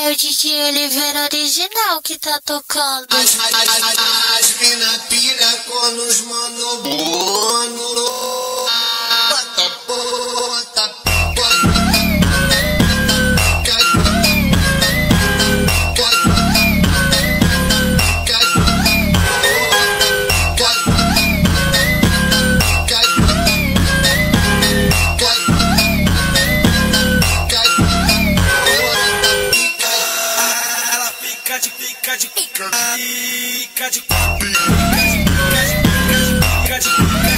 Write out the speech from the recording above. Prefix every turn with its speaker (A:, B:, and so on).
A: É o DJ Oliveira original que tá tocando.
B: As mina pira quando os mano bônus. Bota, bota,
C: Pica de